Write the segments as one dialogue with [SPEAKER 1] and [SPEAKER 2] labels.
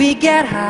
[SPEAKER 1] We get high,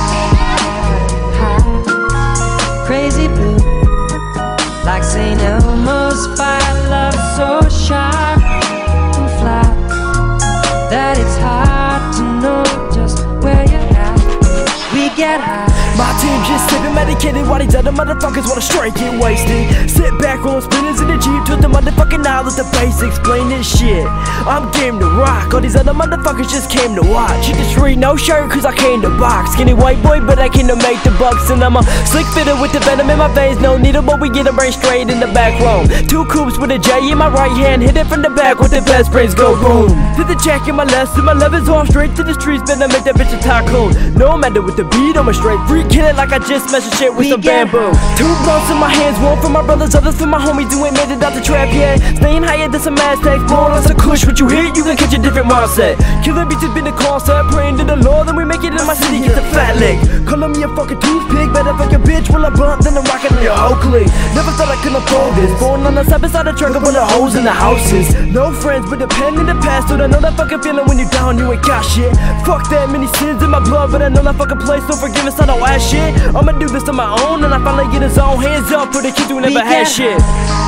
[SPEAKER 1] high, crazy blue, like St. Elmo's fire. Love so sharp and flat that it's hard to know just where you're at. We get high.
[SPEAKER 2] My team just sipping medicated while these other motherfuckers wanna straight get wasted. Sit back, roll spinners in the Jeep to the motherfucking aisle, let the bass explain this shit. I'm game to rock, all these other motherfuckers just came to watch. Hit the street, no shirt, cause I came to box. Skinny white boy, but I came to make the bucks. And I'm a slick fitter with the venom in my veins. No needle, but we get a brain straight in the back room. 2 coupes with a J in my right hand, hit it from the back with the best brains go boom. To the jack in my left, and my left is off straight to the streets, better make that bitch a tycoon. No matter with the beat, I'm a straight freak, hit it like I just smashed shit with some bamboo. 2 blunts in my hands, one for my brothers, others for my homies who ain't made it out the trap yet. Staying higher than some Aztecs, blowing on some kush. What you hit, you can catch a different mindset. Killing beats has been the concept, praying to the Lord, then we make it in my city, get the fat lick. Calling me a fucking toothpick, better fuck your bitch while I blunt, then I'm rocking on your whole clique. Never thought I could afford this, born on the side beside the truck, with the hoes in the houses. No friends, but the pen in the past, dude, I know that fucking feeling when you down, you ain't got shit. Fuck that many sins in my blood, but I know that fucking place, don't forgive us, I don't ass shit. I'ma do this on my own, and I finally get his own. Hands up for the kids who never had shit.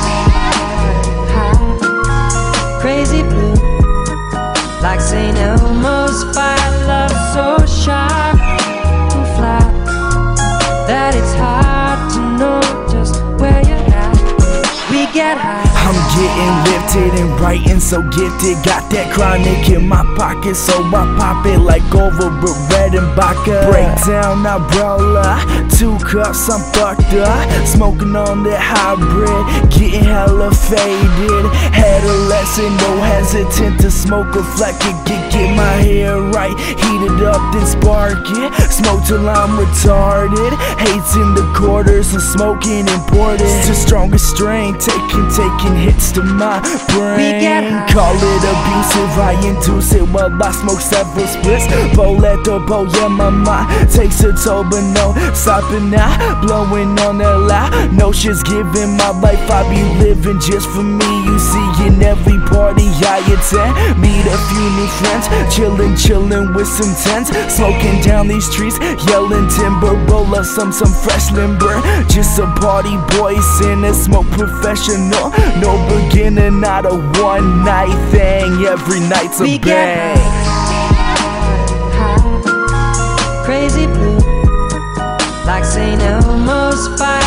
[SPEAKER 1] High, crazy blue, like St. Elmo's fire. Love so sharp and flat that it's hard to know just where you're at. We get high.
[SPEAKER 2] I'm getting lifted and writing so gifted. Got that chronic in my pocket, so I pop it like over with red and vodka. Break down, I roll up 2 cups, I'm fucked up. Smoking on that hybrid, getting hella faded. Adolescent, no hesitant to smoke a fleck and get my hair right. Heat it up, then spark it. Smoke till I'm retarded. Hates in the quarters and smoking imported. It's the strongest strain, taking hits to my brain. Call it abusive, I induce it while I smoke several splits. Bowl at the bowl, yeah, my mind takes a toll, but no stopping now. Blowing on that loud, no shit's giving. My life I be living just for me. You see in every party I attend, meet a few new friends, chillin' with some tents, smoking down these streets, yelling timber, roll up some fresh limber. Just a party boy, in a smoke professional. No beginner, not a one night thing. Every night's a bang.
[SPEAKER 1] High, crazy blue, like St. Elmo's fire.